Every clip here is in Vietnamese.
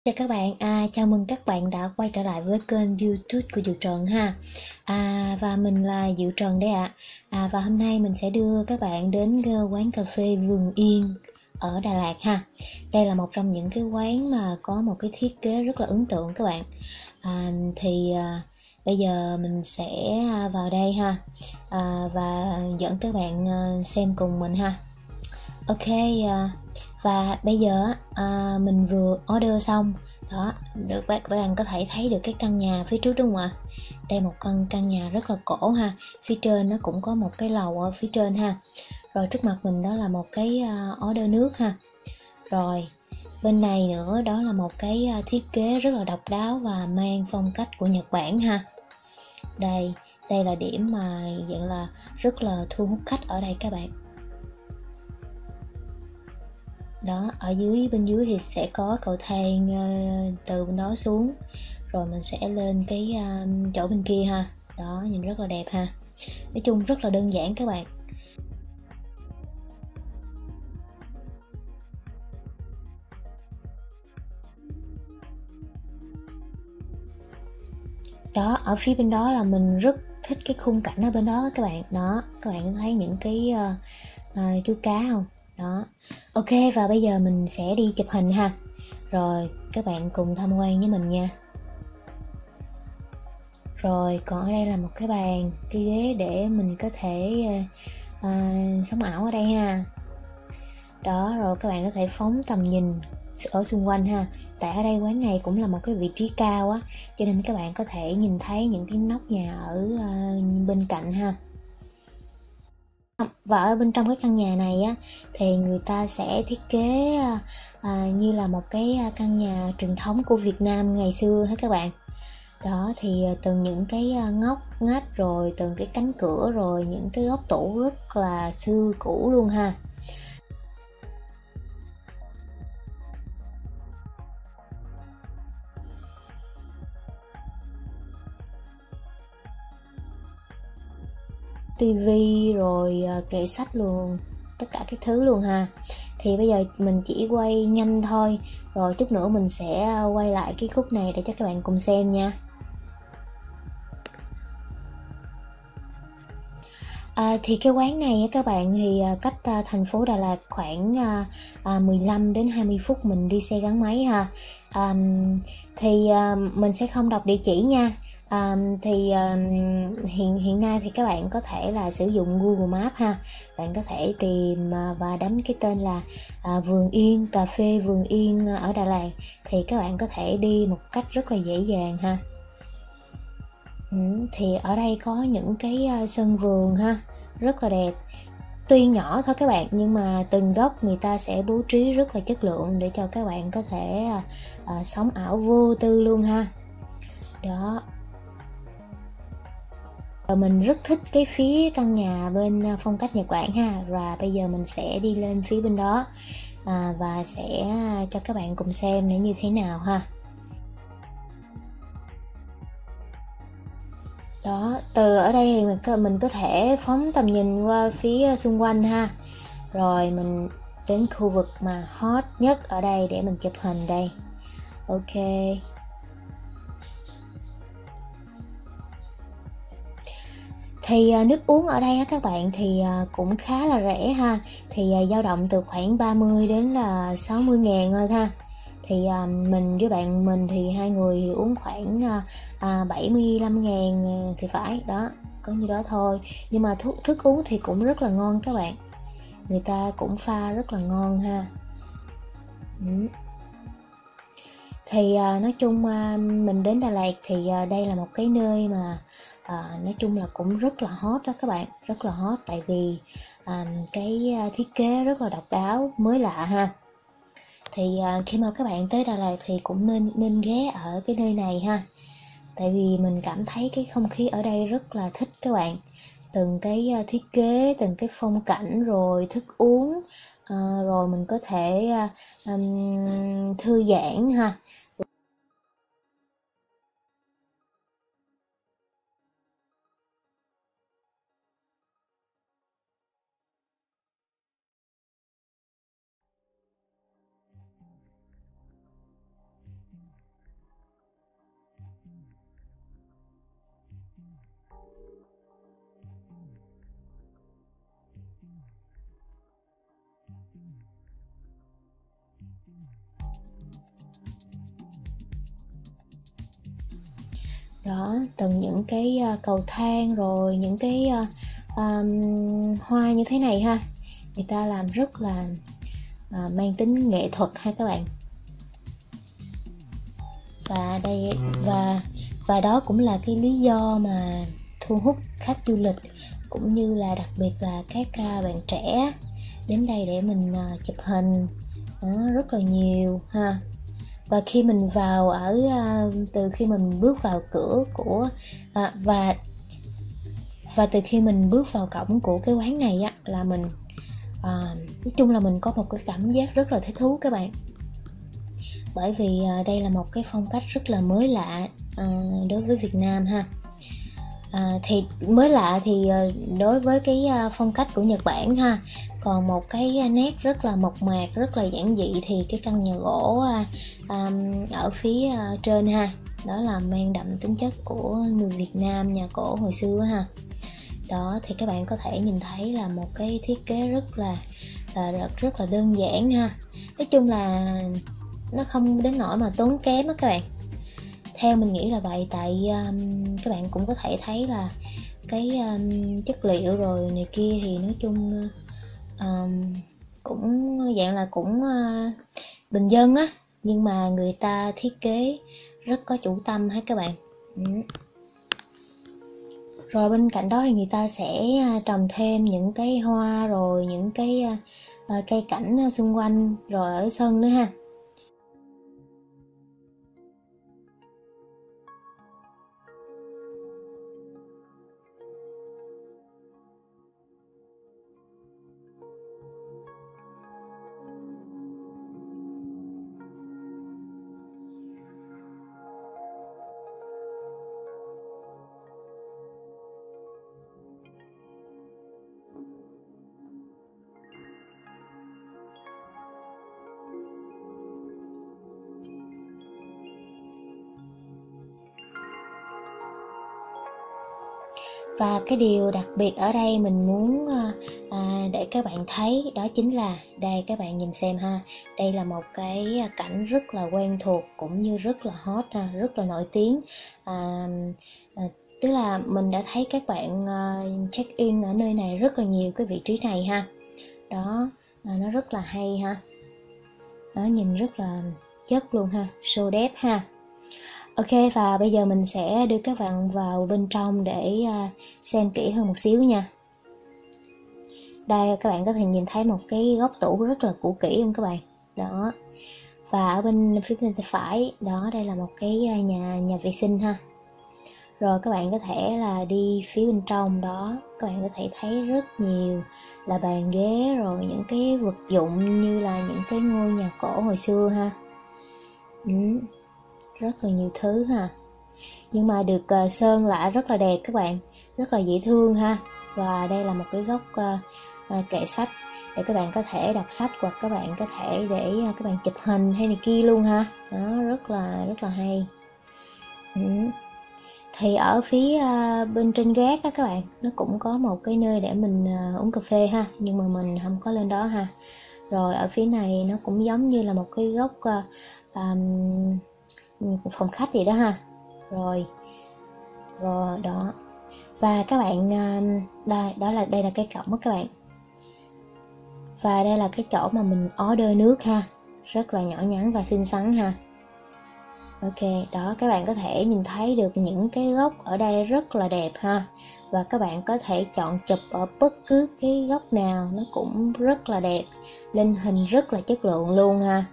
Chào các bạn, chào mừng các bạn đã quay trở lại với kênh YouTube của Diệu Trần ha. Và mình là Diệu Trần đây ạ. Và hôm nay mình sẽ đưa các bạn đến quán cà phê Vườn Yên ở Đà Lạt ha. Đây là một trong những cái quán mà có một cái thiết kế rất là ấn tượng các bạn. Bây giờ mình sẽ vào đây ha, và dẫn các bạn xem cùng mình ha. Ok, và bây giờ mình vừa order xong đó, được các bạn có thể thấy được cái căn nhà phía trước đúng không ạ? Đây một căn nhà rất là cổ ha, phía trên nó cũng có một cái lầu ở phía trên ha. Rồi trước mặt mình đó là một cái order nước ha. Rồi bên này nữa đó là một cái thiết kế rất là độc đáo và mang phong cách của Nhật Bản ha. Đây, đây là điểm mà dạng là rất là thu hút khách ở đây các bạn. Đó, ở dưới bên dưới thì sẽ có cầu thang từ bên đó xuống, rồi mình sẽ lên cái chỗ bên kia ha. Đó, nhìn rất là đẹp ha. Nói chung rất là đơn giản các bạn. Đó, ở phía bên đó là mình rất thích cái khung cảnh ở bên đó các bạn. Đó, các bạn thấy những cái chú cá không? Đó. Ok, và bây giờ mình sẽ đi chụp hình ha. Rồi các bạn cùng tham quan với mình nha. Rồi còn ở đây là một cái bàn, cái ghế để mình có thể sống ảo ở đây ha. Đó, rồi các bạn có thể phóng tầm nhìn ở xung quanh ha. Tại ở đây quán này cũng là một cái vị trí cao á, cho nên các bạn có thể nhìn thấy những cái nóc nhà ở bên cạnh ha. Và ở bên trong cái căn nhà này á thì người ta sẽ thiết kế như là một cái căn nhà truyền thống của Việt Nam ngày xưa hết các bạn. Đó thì từng những cái ngóc ngách, rồi từng cái cánh cửa, rồi những cái góc tủ rất là xưa cũ luôn ha. Tivi rồi kệ sách luôn, tất cả các thứ luôn ha. Thì bây giờ mình chỉ quay nhanh thôi, rồi chút nữa mình sẽ quay lại cái khúc này để cho các bạn cùng xem nha. Thì cái quán này á các bạn thì cách thành phố Đà Lạt khoảng 15 đến 20 phút mình đi xe gắn máy ha. Mình sẽ không đọc địa chỉ nha. Hiện hiện nay thì các bạn có thể là sử dụng Google Maps ha. Bạn có thể tìm và đánh cái tên là Vườn Yên, cà phê Vườn Yên ở Đà Lạt, thì các bạn có thể đi một cách rất là dễ dàng ha. Thì ở đây có những cái sân vườn ha, rất là đẹp. Tuy nhỏ thôi các bạn, nhưng mà từng góc người ta sẽ bố trí rất là chất lượng để cho các bạn có thể sống ảo vô tư luôn ha. Đó. Mình rất thích cái phía căn nhà bên phong cách Nhật Bản ha. Và bây giờ mình sẽ đi lên phía bên đó và sẽ cho các bạn cùng xem nó như thế nào ha. Đó, từ ở đây thì mình có thể phóng tầm nhìn qua phía xung quanh ha. Rồi mình đến khu vực mà hot nhất ở đây để mình chụp hình đây. Ok. Thì nước uống ở đây á các bạn thì cũng khá là rẻ ha. Thì dao động từ khoảng 30 đến là 60 ngàn thôi ha. Thì mình với bạn mình thì hai người thì uống khoảng 75 ngàn thì phải. Đó, có như đó thôi. Nhưng mà thức uống thì cũng rất là ngon các bạn. Người ta cũng pha rất là ngon ha. Ừ. Thì nói chung mình đến Đà Lạt thì đây là một cái nơi mà nói chung là cũng rất là hot đó các bạn, rất là hot tại vì cái thiết kế rất là độc đáo, mới lạ ha. Thì khi mà các bạn tới Đà Lạt thì cũng nên nên ghé ở cái nơi này ha. Tại vì mình cảm thấy cái không khí ở đây rất là thích các bạn. Từng cái thiết kế, từng cái phong cảnh, rồi thức uống, rồi mình có thể thư giãn ha. Đó, từng những cái cầu thang rồi những cái hoa như thế này ha, người ta làm rất là mang tính nghệ thuật ha các bạn. Và đây và đó cũng là cái lý do mà thu hút khách du lịch, cũng như là đặc biệt là các bạn trẻ đến đây để mình chụp hình đó, rất là nhiều ha. Và khi mình vào từ khi mình bước vào cửa của và từ khi mình bước vào cổng của cái quán này á, là mình nói chung là mình có một cái cảm giác rất là thích thú các bạn. Bởi vì đây là một cái phong cách rất là mới lạ đối với Việt Nam ha. Thì mới lạ thì đối với cái phong cách của Nhật Bản ha. Còn một cái nét rất là mộc mạc, rất là giản dị thì cái căn nhà gỗ ở phía trên ha, đó là mang đậm tính chất của người Việt Nam, nhà cổ hồi xưa ha. Đó thì các bạn có thể nhìn thấy là một cái thiết kế rất là đơn giản ha. Nói chung là nó không đến nỗi mà tốn kém á các bạn. Theo mình nghĩ là vậy, tại các bạn cũng có thể thấy là cái chất liệu rồi này kia thì nói chung cũng dạng là cũng bình dân á, nhưng mà người ta thiết kế rất có chủ tâm hết các bạn. Rồi bên cạnh đó thì người ta sẽ trồng thêm những cái hoa rồi những cái cây cảnh xung quanh rồi ở sân nữa ha. Và cái điều đặc biệt ở đây mình muốn để các bạn thấy đó chính là đây, các bạn nhìn xem ha, đây là một cái cảnh rất là quen thuộc cũng như rất là hot ha, rất là nổi tiếng. Tức là mình đã thấy các bạn check in ở nơi này rất là nhiều, cái vị trí này ha. Đó, nó rất là hay ha. Đó, nhìn rất là chất luôn ha, so đẹp ha. Ok, và bây giờ mình sẽ đưa các bạn vào bên trong để xem kỹ hơn một xíu nha. Đây, các bạn có thể nhìn thấy một cái góc tủ rất là cũ kỹ không các bạn? Đó. Và ở bên phía bên tay phải, đó, đây là một cái nhà vệ sinh ha. Rồi các bạn có thể là đi phía bên trong đó, các bạn có thể thấy rất nhiều là bàn ghế rồi những cái vật dụng như là những cái ngôi nhà cổ hồi xưa ha. Rất là nhiều thứ ha, nhưng mà được sơn lại rất là đẹp các bạn, rất là dễ thương ha. Và đây là một cái góc kệ sách để các bạn có thể đọc sách, hoặc các bạn có thể để các bạn chụp hình hay này kia luôn ha. Đó, rất là hay. Thì ở phía bên trên gác á các bạn, nó cũng có một cái nơi để mình uống cà phê ha, nhưng mà mình không có lên đó ha. Rồi ở phía này nó cũng giống như là một cái góc phòng khách gì đó ha. Rồi đó. Và các bạn đây là cái cổng đó các bạn. Và đây là cái chỗ mà mình order nước ha, rất là nhỏ nhắn và xinh xắn ha. Ok, đó, các bạn có thể nhìn thấy được những cái góc ở đây rất là đẹp ha. Và các bạn có thể chọn chụp ở bất cứ cái góc nào, nó cũng rất là đẹp, lên hình rất là chất lượng luôn ha.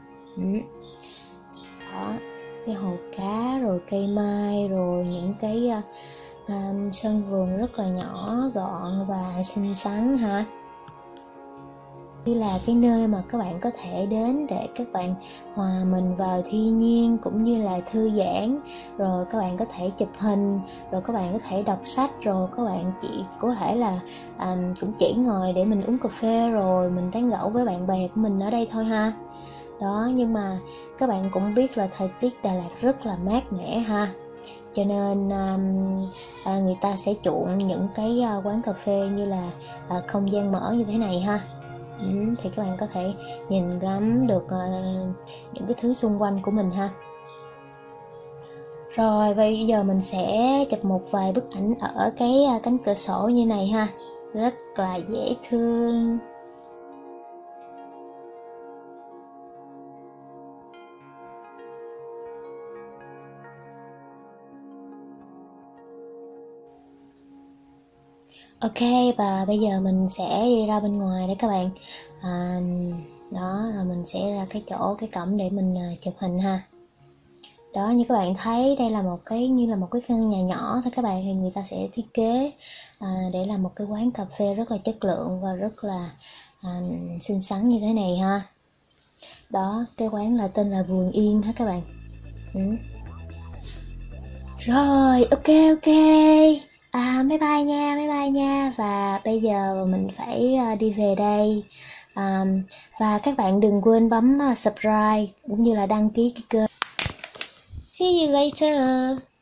Đó, cái hồ cá rồi cây mai rồi những cái sân vườn rất là nhỏ gọn và xinh xắn ha. Như là cái nơi mà các bạn có thể đến để các bạn hòa mình vào thiên nhiên cũng như là thư giãn, rồi các bạn có thể chụp hình, rồi các bạn có thể đọc sách, rồi các bạn chỉ có thể là cũng chỉ ngồi để mình uống cà phê rồi mình tán gẫu với bạn bè của mình ở đây thôi ha. Đó, nhưng mà các bạn cũng biết là thời tiết Đà Lạt rất là mát mẻ ha. cho nên người ta sẽ chuộng những cái quán cà phê như là không gian mở như thế này ha. Thì các bạn có thể nhìn ngắm được những cái thứ xung quanh của mình ha. Rồi bây giờ mình sẽ chụp một vài bức ảnh ở cái cánh cửa sổ như này ha, rất là dễ thương. Ok, và bây giờ mình sẽ đi ra bên ngoài đấy các bạn. Đó, rồi mình sẽ ra cái cổng để mình chụp hình ha. Đó, như các bạn thấy đây là một cái như là một cái căn nhà nhỏ thôi các bạn, thì người ta sẽ thiết kế để làm một cái quán cà phê rất là chất lượng và rất là xinh xắn như thế này ha. Đó, cái quán là tên là Vườn Yên ha các bạn. Rồi, ok. Bye bye nha. Và bây giờ mình phải đi về đây. Và các bạn đừng quên bấm subscribe cũng như là đăng ký cái kênh. See you later.